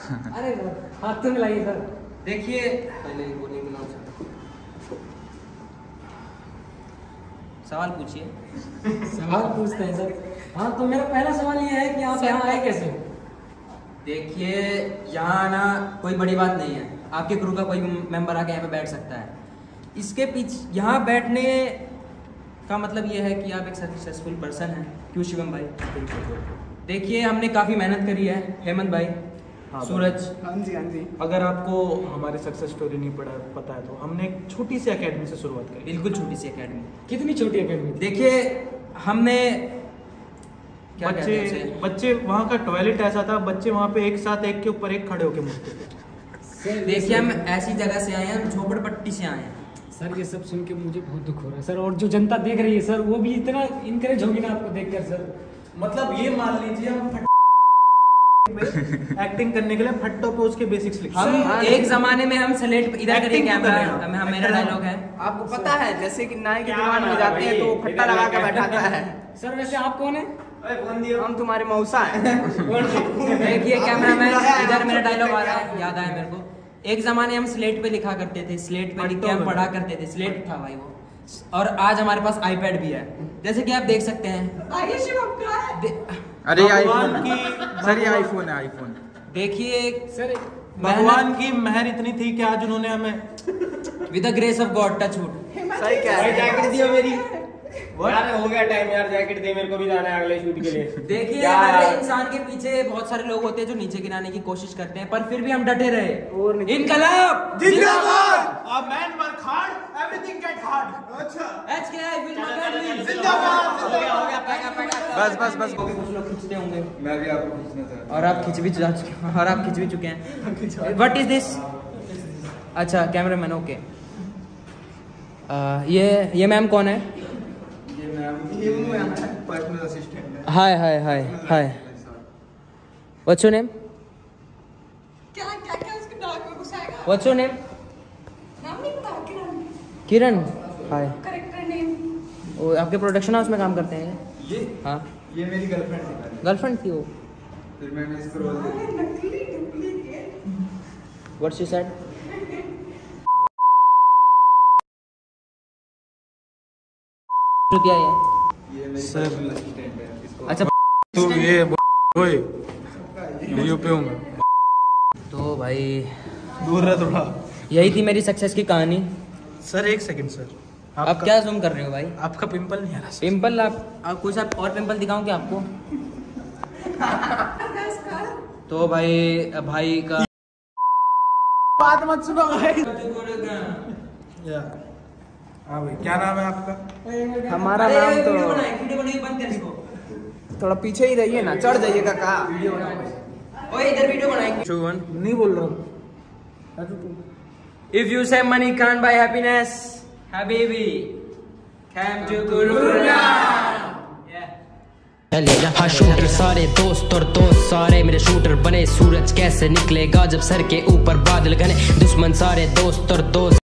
अरे हाथ तो मिलाइए सर। देखिए पहले वो नहीं मिलाओ सवाल पूछिए। सवाल पूछते हैं सर। हाँ तो मेरा पहला सवाल ये है कि आप यहाँ आए कैसे? देखिए यहाँ आना कोई बड़ी बात नहीं है, आपके क्रू का कोई मेंबर आके यहाँ पे बैठ सकता है। इसके पीछे यहाँ बैठने का मतलब ये है कि आप एक सक्सेसफुल पर्सन हैं। क्यों शिवम भाई? देखिए हमने काफ़ी मेहनत करी है। हेमंत भाई, हाँ सूरज। हाँ जी। अगर आपको हमारी सक्सेस स्टोरी नहीं पता है तो हमने एक छोटी सी एकेडमी से शुरुआत करी। बिल्कुल छोटी सी एकेडमी। कितनी छोटी एकेडमी? देखिए हमने बच्चे वहाँ का टॉयलेट ऐसा था, बच्चे वहाँ पे एक साथ एक के ऊपर एक खड़े होके मुड़ते थे। देखिए हम ऐसी जगह से आए हैं, हम झोपड़पट्टी से आए हैं सर। ये सब सुन के मुझे बहुत दुख हो रहा है सर, और जो जनता देख रही है सर वो भी इतना इनकरेज होगी ना आपको देखकर सर। मतलब ये मान लीजिए हम एक्टिंग करने के लिए फट्टो पे उसके बेसिक्स लिखते हैं। हम एक जमाने में हम स्लेट इधर करिए कैमरा, हम मेरा डायलॉग है। आपको पता है जैसे कि नाई की दुकान में जाते हैं तो फट्टा लगा के बैठाता है। सर वैसे आप कौन है? हम तुम्हारे मौसा हैं। देखिए कैमरा मैन, इधर मेरा डायलॉग आ रहा है, याद आया मेरे को। एक जमाने हम स्लेट पे लिखा करते थे, स्लेट पे लिख के हम पढ़ा करते थे। स्लेट था भाई वो। और आज हमारे पास आईपैड भी है, जैसे कि आप देख सकते हैं। अरे आईफोन की सर, ये आईफोन है, आईफोन। देखिए सर भगवान की मेहर इतनी थी कि आज उन्होंने हमें with the grace of God touch wood. सही क्या है? जैकेट दियो मेरी यार, हो गया टाइम यार, जैकेट दे मेरे को भी जाना है अगले शूट के लिए। देखिए हर इंसान के पीछे बहुत सारे लोग होते हैं जो नीचे गिराने की कोशिश करते हैं, पर फिर भी हम डटे रहे। इनकलाब जिंदाबाद। A man work hard, everything get hard। अच्छा। HKI फिल्म अकेडमी जिंदाबाद। हो गया बस कुछ लोग खींचते होंगे, मैं भी आपको पूछना चाहता हूं। और आप खिंच भी चुके हैं। What is this? अच्छा कैमरामैन, ओके। ये मैम कौन है? पर्सनल असिस्टेंट है। Hi what's your name? क्या उसके दिमाग में घुसाएगा? What's your name? नाम नहीं पता? किरण। हाय। Character name? वो आपके प्रोडक्शन हाउस में काम करते हैं? ये हाँ। ये मेरी गर्लफ्रेंड थी। गर्लफ्रेंड थी वो? फिर मैंने इसको रोल दे दिया। नकली व्हाट शी सेड? क्या है? ये मेरी पर्सनल असिस्टेंट है। इसको अच्छा तो ये ओए वीडियो पे हूँ। तो भाई दूर रह थोड़ा। यही थी मेरी सक्सेस की कहानी। सर एक सेकंड सर, आप क्या जूम कर रहे हो भाई? आपका पिंपल नहीं आ रहा। पिंपल आप कुछ आप और पिंपल दिखाऊं क्या आपको? तो भाई का बात मत सुनो भाई। हाँ भाई, क्या नाम है आपका? हमारा नाम तो वीडियो बनाइए, बंद कर इसको। थोड़ा पीछे ही रहिए ना, चढ़ जाइएगा कहा। ओए इधर वीडियो बनाएंगे। नहीं बोल रहा हूँ। If you say money can't buy happiness, habibi, come to Guruna. चले रहा शूटर सारे दोस्त और दोस्त सारे मेरे शूटर बने। सूरज कैसे निकलेगा जब सर के ऊपर बादल घने, दुश्मन सारे दोस्त और दोस्त